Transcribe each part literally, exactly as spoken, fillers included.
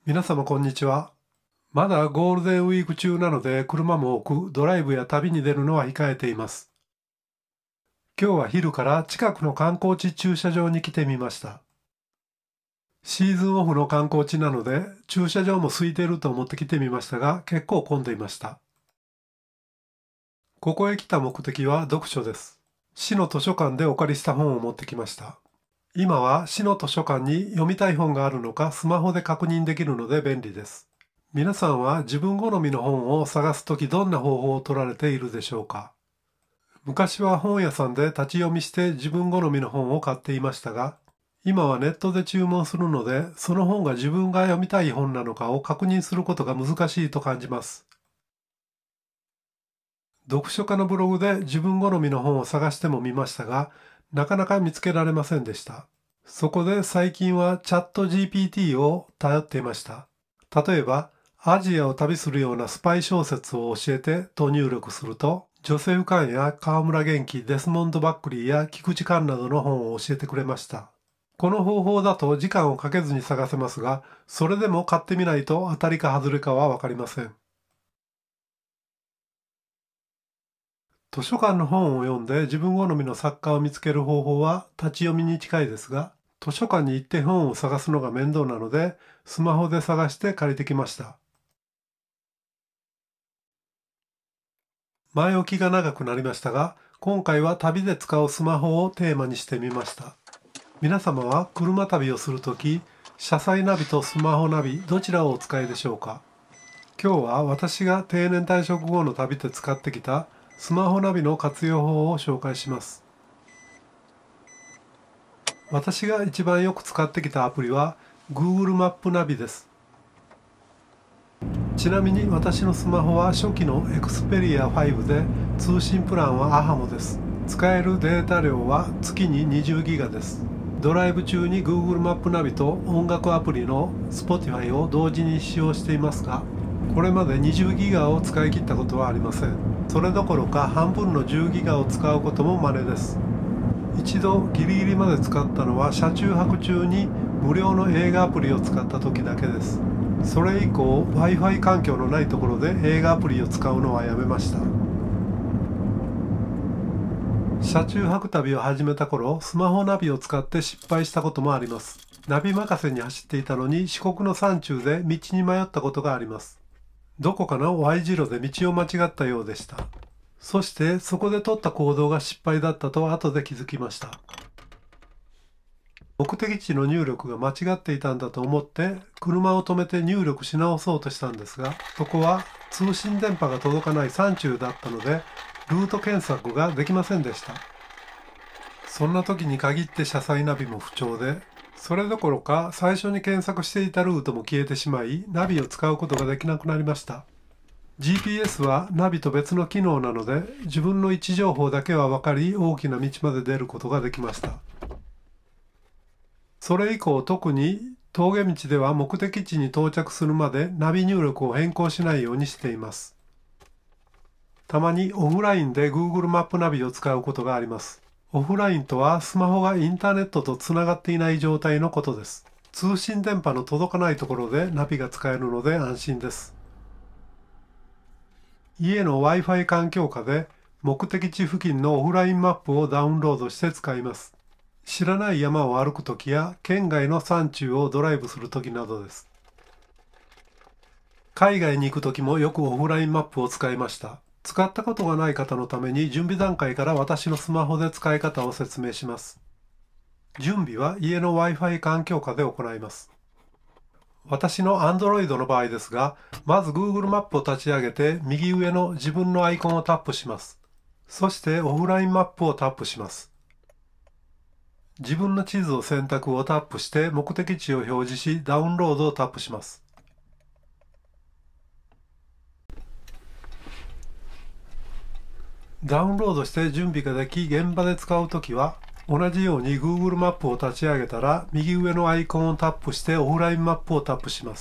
皆様こんにちは。まだゴールデンウィーク中なので車も多くドライブや旅に出るのは控えています。今日は昼から近くの観光地駐車場に来てみました。シーズンオフの観光地なので駐車場も空いていると思って来てみましたが結構混んでいました。ここへ来た目的は読書です。市の図書館でお借りした本を持ってきました。今は市の図書館に読みたい本があるのかスマホで確認できるので便利です。皆さんは自分好みの本を探すときどんな方法を取られているでしょうか。昔は本屋さんで立ち読みして自分好みの本を買っていましたが、今はネットで注文するので、その本が自分が読みたい本なのかを確認することが難しいと感じます。読書家のブログで自分好みの本を探してもみましたが、なかなか見つけられませんでした。そこで最近はチャット ジーピーティー を頼っていました。例えば、アジアを旅するようなスパイ小説を教えてと入力すると、ジョセフ・カンや川村元気、デスモンド・バックリーや菊池寛などの本を教えてくれました。この方法だと時間をかけずに探せますが、それでも買ってみないと当たりか外れかはわかりません。図書館の本を読んで自分好みの作家を見つける方法は立ち読みに近いですが、図書館に行って本を探すのが面倒なので、スマホで探して借りてきました。前置きが長くなりましたが、今回は旅で使うスマホをテーマにしてみました。皆様は車旅をするとき、車載ナビとスマホナビどちらをお使いでしょうか。今日は私が定年退職後の旅で使ってきたスマホナビの活用法を紹介します。私が一番よく使ってきたアプリは Google マップナビです。ちなみに私のスマホは初期の Xperia ファイブで通信プランは エイチエーエム です。使えるデータ量は月ににじゅうギガです。ドライブ中に Google マップナビと音楽アプリの Spotify を同時に使用していますが、これまでにじゅうギガを使い切ったことはありません。それどころか半分のじゅうギガを使うことも稀です。一度ギリギリまで使ったのは車中泊中に無料の映画アプリを使った時だけです。それ以降 Wi-Fi 環境のないところで映画アプリを使うのはやめました。車中泊旅を始めた頃、スマホナビを使って失敗したこともあります。ナビ任せに走っていたのに四国の山中で道に迷ったことがあります。どこかの Y 字路で道を間違ったようでした。そしてそこで取った行動が失敗だったと後で気づきました。目的地の入力が間違っていたんだと思って車を止めて入力し直そうとしたんですが、そこは通信電波が届かない山中だったのでルート検索ができませんでした。そんな時に限って車載ナビも不調で、それどころか最初に検索していたルートも消えてしまい、ナビを使うことができなくなりました。ジーピーエス はナビと別の機能なので、自分の位置情報だけは分かり、大きな道まで出ることができました。それ以降、特に峠道では目的地に到着するまでナビ入力を変更しないようにしています。たまにオフラインで Google マップナビを使うことがあります。オフラインとはスマホがインターネットとつながっていない状態のことです。通信電波の届かないところでナビが使えるので安心です。家の Wi-Fi 環境下で目的地付近のオフラインマップをダウンロードして使います。知らない山を歩くときや県外の山中をドライブするときなどです。海外に行くときもよくオフラインマップを使いました。使ったことがない方のために準備段階から私のスマホで使い方を説明します。準備は家の Wi-Fi 環境下で行います。私の Android の場合ですが、まず Google マップを立ち上げて右上の自分のアイコンをタップします。そしてオフラインマップをタップします。自分の地図を選択をタップして目的地を表示しダウンロードをタップします。ダウンロードして準備ができ現場で使うときは同じように Google マップを立ち上げたら右上のアイコンをタップしてオフラインマップをタップします。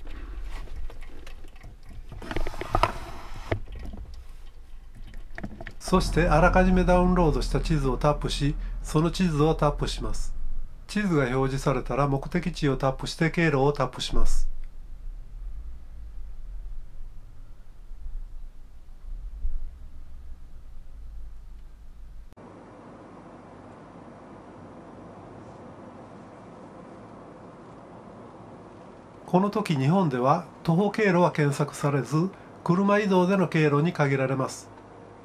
そしてあらかじめダウンロードした地図をタップし、その地図をタップします。地図が表示されたら目的地をタップして経路をタップします。 この時日本では徒歩経路は検索されず、車移動での経路に限られます。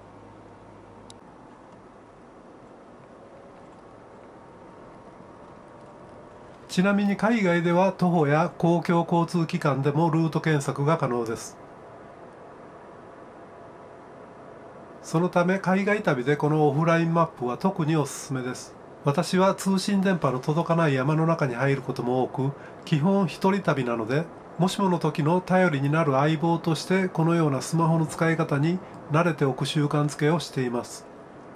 ちなみに海外では徒歩や公共交通機関でもルート検索が可能です。そのため海外旅でこのオフラインマップは特におすすめです。私は通信電波の届かない山の中に入ることも多く、基本一人旅なので、もしもの時の頼りになる相棒としてこのようなスマホの使い方に慣れておく習慣づけをしています。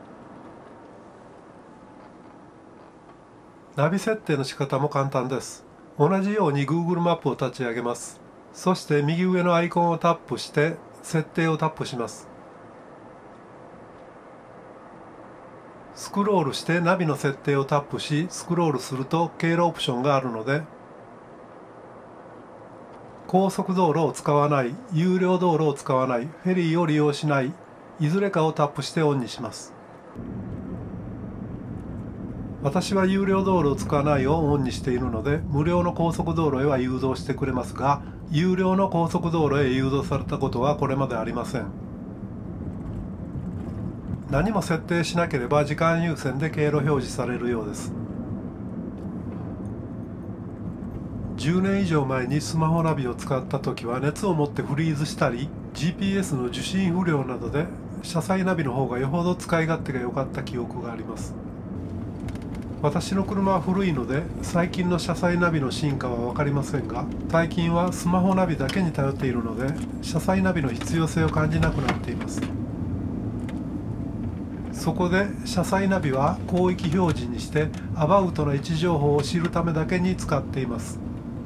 ナビ設定の仕方も簡単です。同じように Google マップを立ち上げます。そして右上のアイコンをタップして設定をタップします。スクロールしてナビの設定をタップし、スクロールすると経路オプションがあるので、高速道路を使わない、有料道路を使わない、フェリーを利用しない、いずれかをタップしてオンにします。私は有料道路を使わないをオンにしているので、無料の高速道路へは誘導してくれますが、有料の高速道路へ誘導されたことはこれまでありません。何も設定しなければ時間優先で経路表示されるようです。じゅうねん以上前にスマホナビを使った時は熱を持ってフリーズしたり ジーピーエス の受信不良などで車載ナビの方がよほど使い勝手が良かった記憶があります。私の車は古いので最近の車載ナビの進化は分かりませんが、最近はスマホナビだけに頼っているので車載ナビの必要性を感じなくなっています。そこで車載ナビは広域表示にしてアバウトな位置情報を知るためだけに使っています。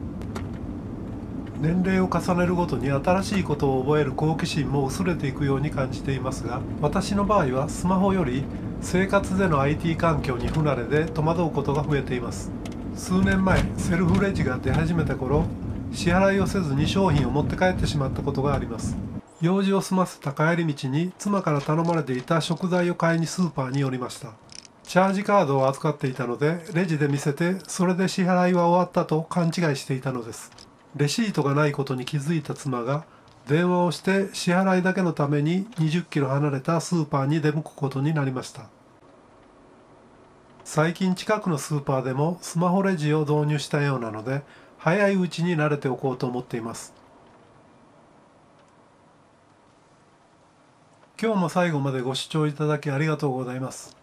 年齢を重ねるごとに新しいことを覚える好奇心も薄れていくように感じていますが、私の場合はスマホより生活での アイティー 環境に不慣れで戸惑うことが増えています。数年前セルフレジが出始めた頃、支払いをせずに商品を持って帰ってしまったことがあります。用事を済ませた帰り道に妻から頼まれていた食材を買いにスーパーに寄りました。チャージカードを扱っていたのでレジで見せて、それで支払いは終わったと勘違いしていたのです。レシートがないことに気づいた妻が電話をして支払いだけのためににじゅっキロ離れたスーパーに出向くことになりました。最近近くのスーパーでもスマホレジを導入したようなので、早いうちに慣れておこうと思っています。今日も最後までご視聴いただきありがとうございます。